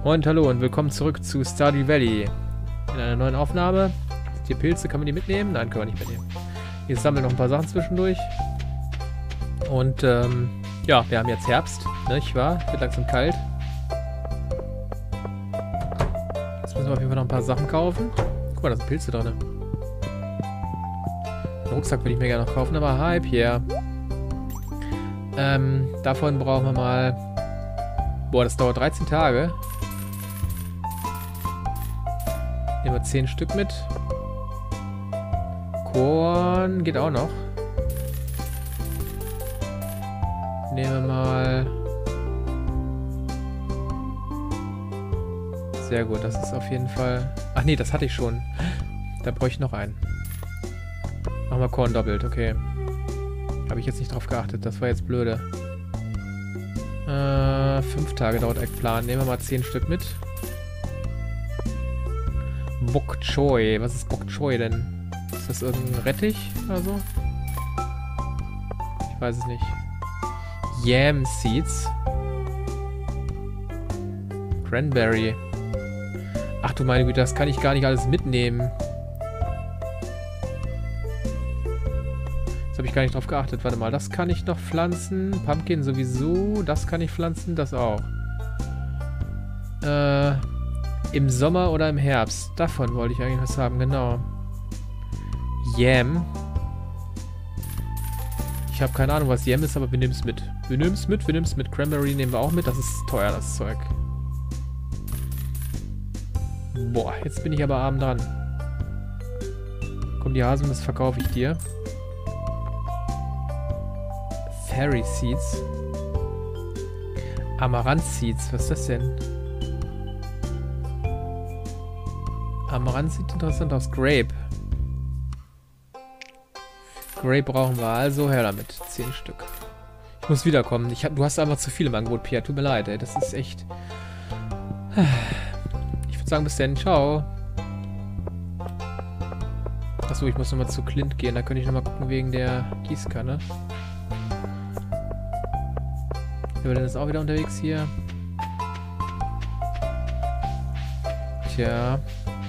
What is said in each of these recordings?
Und hallo und willkommen zurück zu Stardew Valley. In einer neuen Aufnahme. Die Pilze, kann man die mitnehmen? Nein, können wir nicht mitnehmen. Wir sammeln noch ein paar Sachen zwischendurch. Und ja, wir haben jetzt Herbst, nicht wahr? Wird langsam kalt. Jetzt müssen wir auf jeden Fall noch ein paar Sachen kaufen. Guck mal, da sind Pilze drin. Den Rucksack würde ich mir gerne noch kaufen, aber hi Pierre. Davon brauchen wir mal... Boah, das dauert 13 Tage. Nehmen wir 10 Stück mit. Korn geht auch noch. Nehmen wir mal... Sehr gut, das ist auf jeden Fall... Ach nee, das hatte ich schon. Da bräuchte ich noch einen. Machen wir Korn doppelt, okay. Habe ich jetzt nicht drauf geachtet, das war jetzt blöde. 5 Tage dauert Eggplan. Nehmen wir mal 10 Stück mit. Bok Choy. Was ist Bok Choy denn? Ist das irgendein Rettich oder so? Ich weiß es nicht. Yam Seeds. Cranberry. Ach du meine Güte, das kann ich gar nicht alles mitnehmen. Jetzt habe ich gar nicht drauf geachtet. Warte mal, das kann ich noch pflanzen. Pumpkin sowieso. Das kann ich pflanzen, das auch. Im Sommer oder im Herbst. Davon wollte ich eigentlich was haben, genau. Yam. Ich habe keine Ahnung, was Yam ist, aber wir nehmen es mit. Wir nehmen es mit. Cranberry nehmen wir auch mit. Das ist teuer, das Zeug. Boah, jetzt bin ich aber arm dran. Komm, die Hasen, das verkaufe ich dir. Fairy Seeds. Amaranth Seeds, was ist das denn? Amaranth sieht interessant aus. Grape. Grape brauchen wir, also her damit. 10 Stück. Ich muss wiederkommen. Du hast einfach zu viel im Angebot, Pierre. Tut mir leid, ey. Das ist echt... Ich würde sagen, bis dann. Ciao. Achso, ich muss nochmal zu Clint gehen. Da könnte ich nochmal gucken wegen der Gießkanne. Der ist auch wieder unterwegs hier. Tja.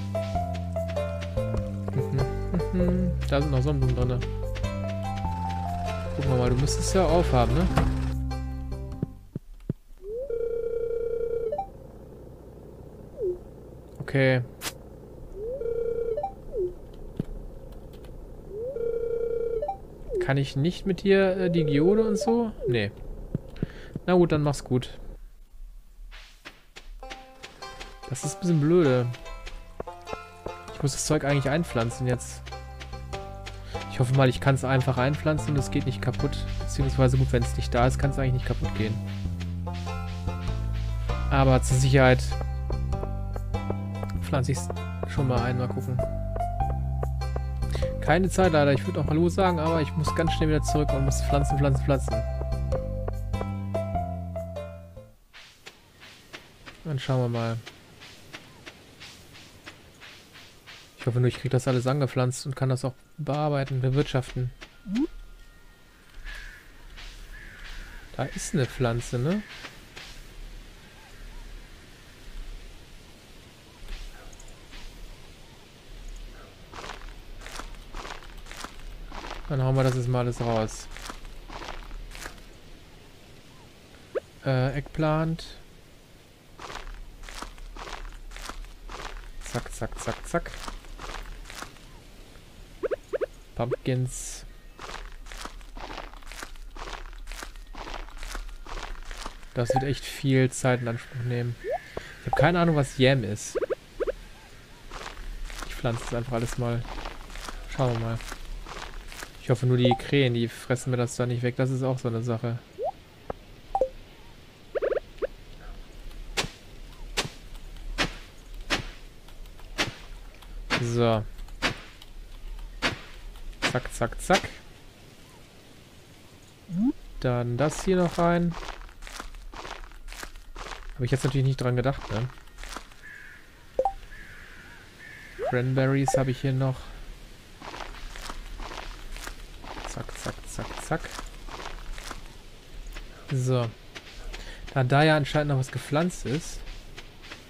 Da sind noch Sonnenblumen drin. Gucken wir mal, du müsstest ja aufhaben, ne? Okay. Kann ich nicht mit dir die Geode und so? Nee. Na gut, dann mach's gut. Das ist ein bisschen blöde. Ich muss das Zeug eigentlich einpflanzen jetzt. Ich hoffe mal, ich kann es einfach einpflanzen und es geht nicht kaputt. Beziehungsweise gut, wenn es nicht da ist, kann es eigentlich nicht kaputt gehen. Aber zur Sicherheit pflanze ich es schon mal ein. Mal gucken. Keine Zeit leider. Ich würde auch Hallo sagen, aber ich muss ganz schnell wieder zurück und muss pflanzen. Dann schauen wir mal. Ich hoffe nur, ich kriege das alles angepflanzt und kann das auch bearbeiten, bewirtschaften. Da ist eine Pflanze, ne? Dann hauen wir das jetzt mal alles raus. Eggplant. Zack. Pumpkins. Das wird echt viel Zeit in Anspruch nehmen. Ich habe keine Ahnung, was Yam ist. Ich pflanze es einfach alles mal. Schauen wir mal. Ich hoffe nur, die Krähen, die fressen mir das da nicht weg. Das ist auch so eine Sache. So. Zack. Dann das hier noch rein. Habe ich jetzt natürlich nicht dran gedacht, ne? Cranberries habe ich hier noch. Zack. So. Da ja anscheinend noch was gepflanzt ist,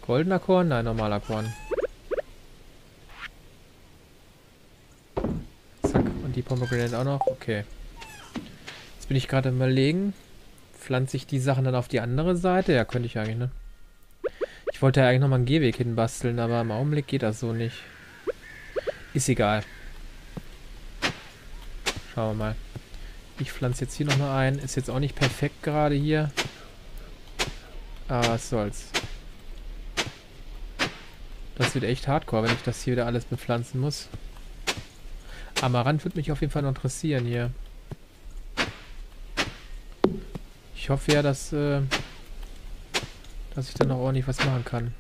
Goldener Korn? Nein, normaler Korn. Zack. Und die Pomegranate auch noch. Okay. Jetzt bin ich gerade am Überlegen. Pflanze ich die Sachen dann auf die andere Seite? Ja, könnte ich eigentlich, ne? Ich wollte ja eigentlich nochmal einen Gehweg hinbasteln, aber im Augenblick geht das so nicht. Ist egal. Schauen wir mal. Ich pflanze jetzt hier nochmal ein. Ist jetzt auch nicht perfekt gerade hier. Aber was soll's. Das wird echt hardcore, wenn ich das hier wieder alles bepflanzen muss. Amaranth würde mich auf jeden Fall noch interessieren hier. Ich hoffe ja, dass ich dann noch ordentlich was machen kann.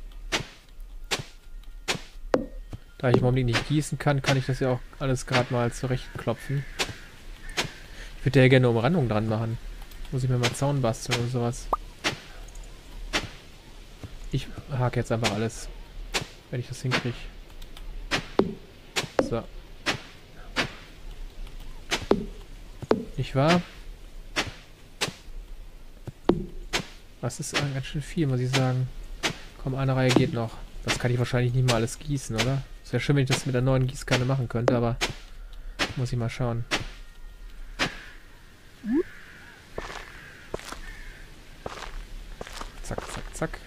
Da ich im Augenblick nicht gießen kann, kann ich das ja auch alles gerade mal zurechtklopfen. Ich würde ja gerne eine Umrandung dran machen. Muss ich mir mal Zaun basteln oder sowas. Ich hake jetzt einfach alles, wenn ich das hinkriege. So. Nicht wahr? Das ist ganz schön viel, muss ich sagen. Komm, eine Reihe geht noch. Das kann ich wahrscheinlich nicht mal alles gießen, oder? Es wäre schön, wenn ich das mit der neuen Gießkanne machen könnte, aber muss ich mal schauen. Zack, zack, zack.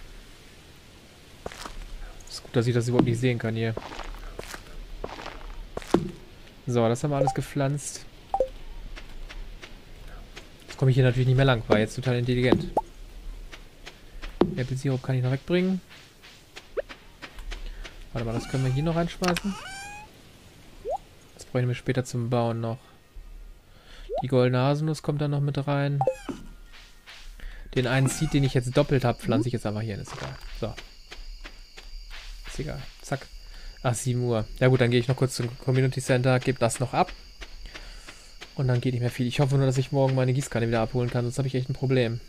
Ist gut, dass ich das überhaupt nicht sehen kann hier. So, das haben wir alles gepflanzt. Jetzt komme ich hier natürlich nicht mehr lang, war jetzt total intelligent. Äpfelsirup kann ich noch wegbringen. Warte mal, das können wir hier noch reinschmeißen. Das bräuchten wir später zum Bauen noch. Die goldene Haselnuss kommt dann noch mit rein. Den einen Seed, den ich jetzt doppelt habe, pflanze ich jetzt einfach hier hin. Ist egal. So. Ist egal. Zack. Ach, 7 Uhr. Ja gut, dann gehe ich noch kurz zum Community Center, gebe das noch ab. Und dann geht nicht mehr viel. Ich hoffe nur, dass ich morgen meine Gießkanne wieder abholen kann, sonst habe ich echt ein Problem.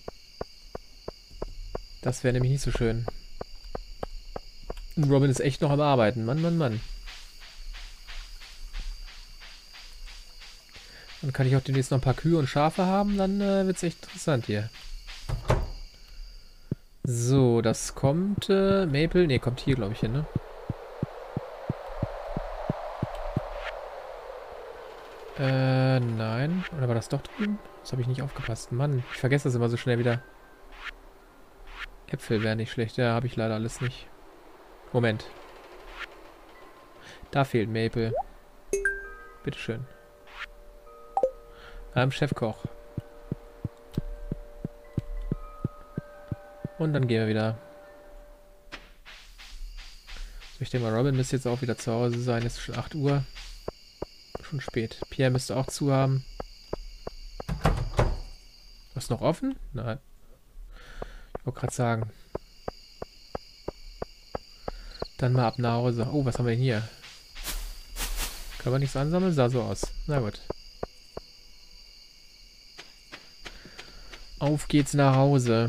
Das wäre nämlich nicht so schön. Und Robin ist echt noch am Arbeiten. Mann, Mann, Mann. Dann kann ich auch demnächst noch ein paar Kühe und Schafe haben. Dann wird es echt interessant hier. So, das kommt... Maple? Ne, kommt hier, glaube ich, hin, ne? Nein. Oder war das doch drüben? Das habe ich nicht aufgepasst. Mann, ich vergesse das immer so schnell wieder. Äpfel wäre nicht schlecht. Ja, habe ich leider alles nicht. Moment. Da fehlt Maple. Bitteschön. Chefkoch. Und dann gehen wir wieder. So, ich denke mal, Robin müsste jetzt auch wieder zu Hause sein. Es ist schon 8 Uhr. Schon spät. Pierre müsste auch zu haben. Was noch offen? Nein. Ich wollte gerade sagen. Dann mal ab nach Hause. Oh, was haben wir denn hier? Können wir nichts ansammeln? Sah so aus. Na gut. Auf geht's nach Hause.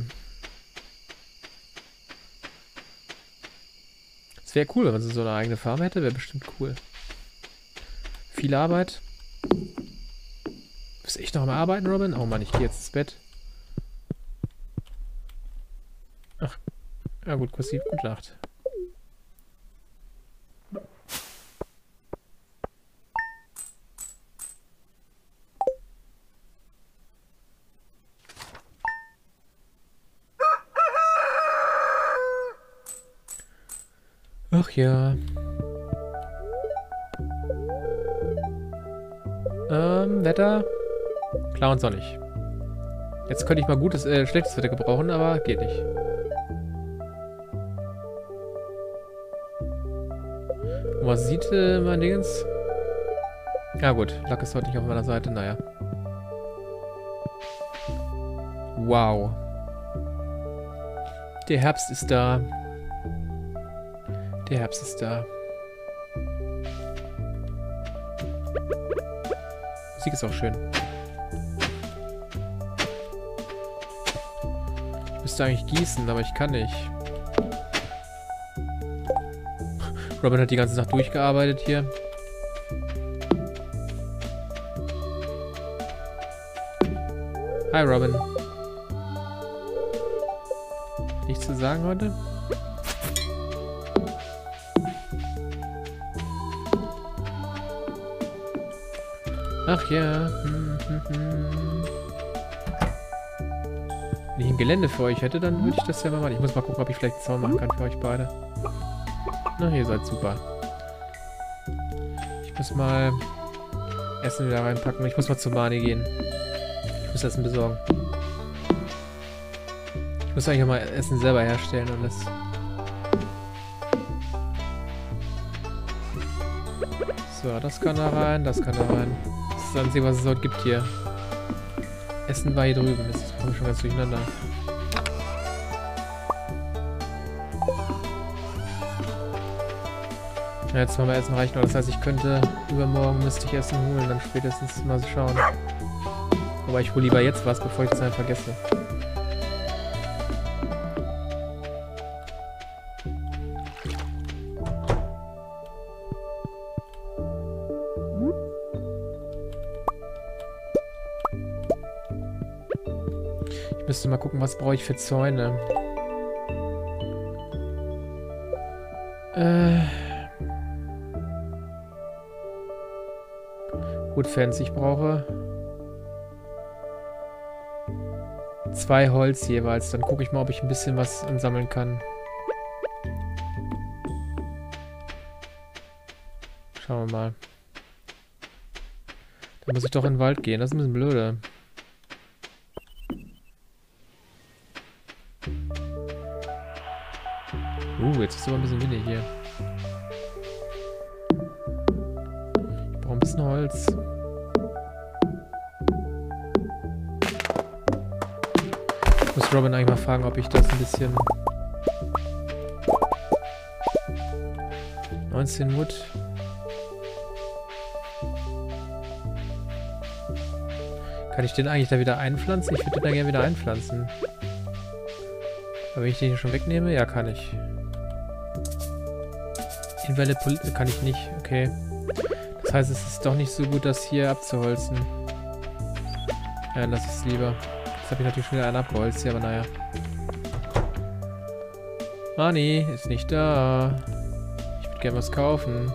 Es wäre cool, wenn man so eine eigene Farm hätte. Wäre bestimmt cool. Viel Arbeit. Bist du echt noch am Arbeiten, Robin? Oh Mann, ich gehe jetzt ins Bett. Ach. Ja gut, kursiv, gute Nacht. Ach ja. Wetter. Klar und sonnig. Jetzt könnte ich mal gutes, schlechtes Wetter gebrauchen, aber geht nicht. Und was sieht mein Dingens? Ja gut, Lack ist heute nicht auf meiner Seite, naja. Wow. Der Herbst ist da. Der Herbst ist da. Musik ist auch schön. Ich müsste eigentlich gießen, aber ich kann nicht. Robin hat die ganze Nacht durchgearbeitet hier. Hi Robin. Nichts zu sagen heute? Ach ja. Wenn ich ein Gelände für euch hätte, dann würde ich das ja mal machen. Ich muss mal gucken, ob ich vielleicht einen Zaun machen kann für euch beide. Na, ihr seid super. Ich muss mal Essen wieder reinpacken. Ich muss mal zu Mani gehen. Ich muss Essen besorgen. Ich muss eigentlich auch mal Essen selber herstellen und das... So, das kann da rein, das kann da rein. Das ist das Einzige, was es dort gibt hier. Essen war hier drüben. Das kommt schon ganz durcheinander. Ja, jetzt machen wir Essen reichen. Das heißt, ich könnte übermorgen müsste ich Essen holen, dann spätestens mal so schauen. Aber ich hole lieber jetzt was, bevor ich das dann vergesse. Ich müsste mal gucken, was brauche ich für Zäune. Gut, Fans, ich brauche 2 Holz jeweils. Dann gucke ich mal, ob ich ein bisschen was ansammeln kann. Schauen wir mal. Da muss ich doch in den Wald gehen. Das ist ein bisschen blöde. Jetzt ist es aber ein bisschen windig hier. Ich brauche ein bisschen Holz. Ich muss Robin eigentlich mal fragen, ob ich das ein bisschen... 19 Wood. Kann ich den eigentlich da wieder einpflanzen? Ich würde den da gerne wieder einpflanzen. Aber wenn ich den hier schon wegnehme? Ja, kann ich. Invalid kann ich nicht. Okay. Das heißt, es ist doch nicht so gut, das hier abzuholzen. Ja, lass es lieber. Jetzt habe ich natürlich schon wieder einen abgeholzt hier, aber naja. Mani ist nicht da. Ich würde gerne was kaufen.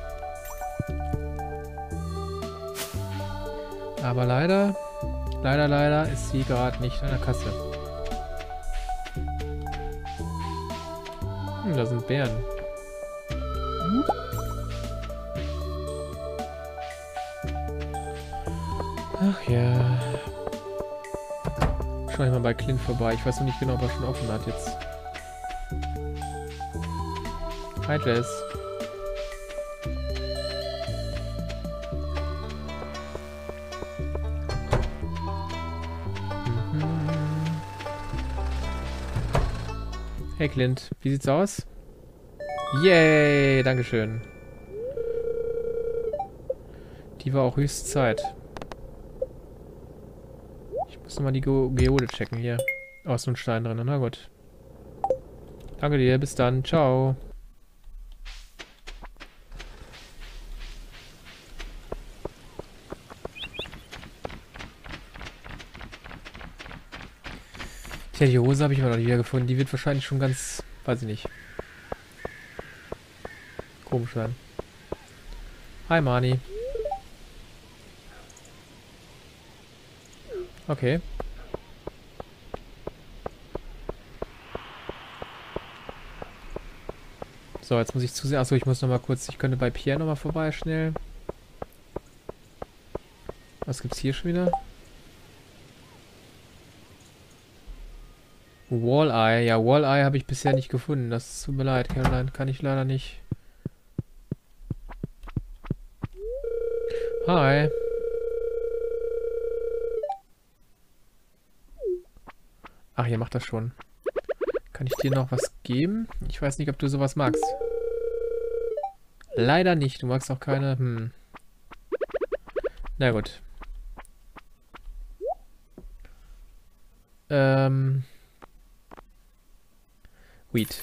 Aber leider ist sie gerade nicht an der Kasse. Da sind Bären. Ach ja. Schau ich mal bei Clint vorbei. Ich weiß noch nicht genau, ob er schon offen hat jetzt. Hi Jess. Hey Clint, wie sieht's aus? Yay, dankeschön. Die war auch höchste Zeit. Ich muss nochmal die Geode checken hier. Oh, ist so ein Stein drin. Na gut. Danke dir, bis dann. Ciao. Tja, die Hose habe ich aber noch nicht wieder gefunden. Die wird wahrscheinlich schon ganz... Weiß ich nicht. Komisch sein. Hi, Mani. Okay. So, jetzt muss ich zusehen. Achso, ich muss nochmal kurz... Ich könnte bei Pierre nochmal vorbei, schnell. Was gibt's hier schon wieder? Walleye. Ja, Walleye habe ich bisher nicht gefunden. Das tut mir leid, Caroline. Kann ich leider nicht. Hi. Ach, ihr macht das schon. Kann ich dir noch was geben? Ich weiß nicht, ob du sowas magst. Leider nicht. Du magst auch keine... Na gut. Wheat.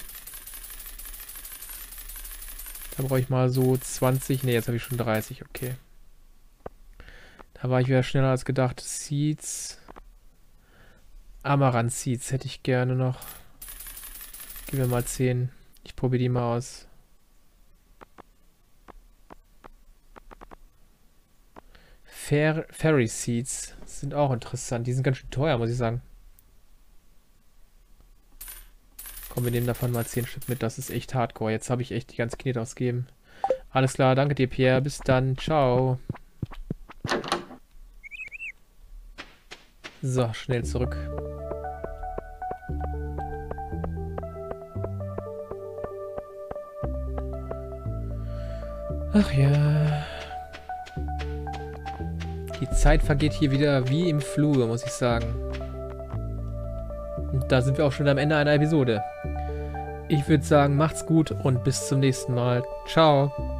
Da brauche ich mal so 20. Ne, jetzt habe ich schon 30. Okay. Da war ich wieder schneller als gedacht. Seeds. Amaranth Seeds hätte ich gerne noch. Gib mir mal 10. Ich probiere die mal aus. Fairy Seeds sind auch interessant. Die sind ganz schön teuer, muss ich sagen. Komm, wir nehmen davon mal 10 Stück mit. Das ist echt hardcore. Jetzt habe ich echt die ganze Knete ausgegeben. Alles klar, danke dir, Pierre. Bis dann. Ciao. So, schnell zurück. Ach ja. Die Zeit vergeht hier wieder wie im Fluge, muss ich sagen. Und da sind wir auch schon am Ende einer Episode. Ich würde sagen, macht's gut und bis zum nächsten Mal. Ciao.